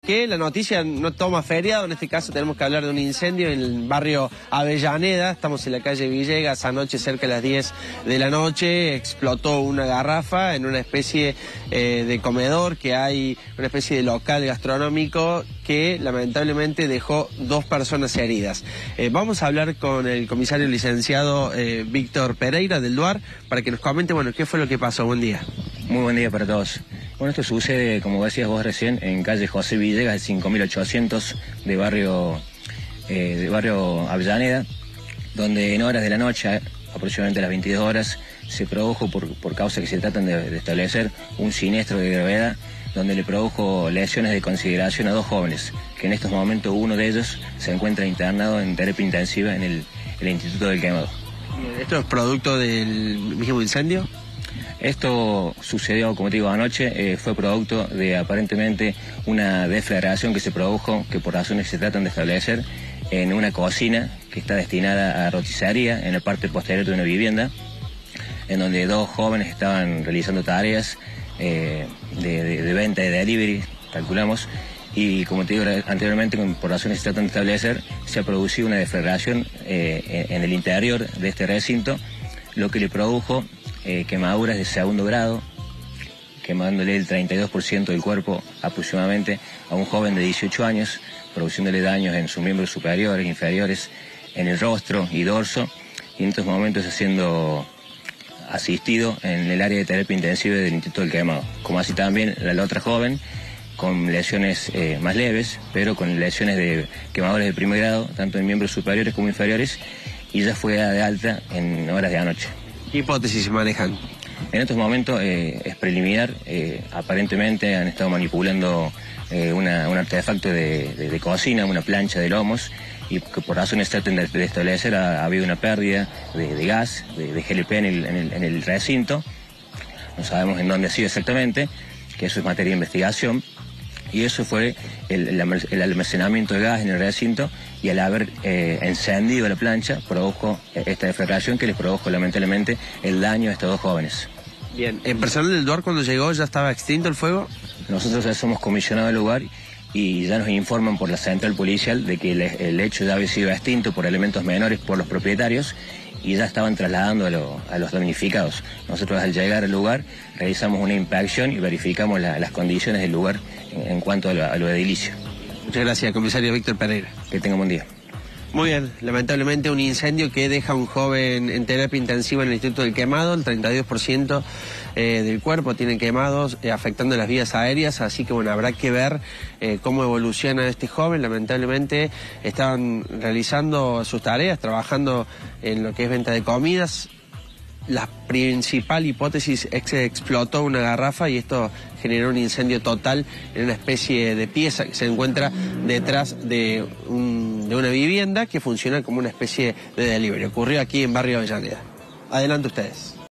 que la noticia no toma feriado. En este caso tenemos que hablar de un incendio en el barrio Avellaneda. Estamos en la calle Villegas. Anoche, cerca de las 10 de la noche, explotó una garrafa en una especie de comedor que hay, una especie de local gastronómico que lamentablemente dejó 2 personas heridas. Vamos a hablar con el comisario licenciado Víctor Pereira del DUAR para que nos comente, bueno, qué fue lo que pasó. Buen día. Muy buen día para todos. Bueno, esto sucede, como decías vos recién, en calle José Villegas, de 5800 de barrio Avellaneda, donde en horas de la noche, aproximadamente a las 22 horas, se produjo, por causa que se tratan de establecer, un siniestro de gravedad, donde le produjo lesiones de consideración a 2 jóvenes, que en estos momentos uno de ellos se encuentra internado en terapia intensiva en el Instituto del Quemado. ¿Esto es producto del mismo incendio? Esto sucedió, como te digo, anoche, fue producto de aparentemente una deflagración que se produjo, que por razones que se tratan de establecer, en una cocina que está destinada a roticería en la parte posterior de una vivienda, en donde 2 jóvenes estaban realizando tareas de venta de delivery, calculamos, y como te digo anteriormente, por razones que se tratan de establecer, se ha producido una deflagración en el interior de este recinto, lo que le produjo quemaduras de 2º grado, quemándole el 32% del cuerpo aproximadamente a un joven de 18 años, produciéndole daños en sus miembros superiores, inferiores, en el rostro y dorso, y en estos momentos siendo asistido en el área de terapia intensiva del Instituto del Quemado, como así también la otra joven con lesiones más leves, pero con lesiones de quemaduras de primer grado, tanto en miembros superiores como inferiores, y ya fue de alta en horas de anoche. ¿Qué hipótesis se manejan? En estos momentos es preliminar. Aparentemente han estado manipulando un artefacto de cocina, una plancha de lomos, y que por razones traten de establecer ha habido una pérdida de gas, de GLP en el recinto. No sabemos en dónde ha sido exactamente, que eso es materia de investigación. Y eso fue el almacenamiento de gas en el recinto, y al haber encendido la plancha produjo esta deflagración que les produjo lamentablemente el daño a estos 2 jóvenes. Bien, ¿el personal del DUAR cuando llegó ya estaba extinto el fuego? Nosotros ya somos comisionados del lugar y ya nos informan por la central policial de que el hecho ya había sido extinto por elementos menores por los propietarios, y ya estaban trasladando a los damnificados. Nosotros, al llegar al lugar, realizamos una inspección y verificamos las condiciones del lugar en cuanto a lo edilicio. Muchas gracias, comisario Víctor Pereira. Que tenga buen día. Muy bien, lamentablemente un incendio que deja a un joven en terapia intensiva en el Instituto del Quemado. El 32% del cuerpo tiene quemados, afectando las vías aéreas, así que bueno, habrá que ver cómo evoluciona este joven. Lamentablemente estaban realizando sus tareas, trabajando en lo que es venta de comidas. La principal hipótesis es que explotó una garrafa y esto generó un incendio total en una especie de pieza que se encuentra detrás de una vivienda que funciona como una especie de delivery. Ocurrió aquí en barrio Avellaneda. Adelante ustedes.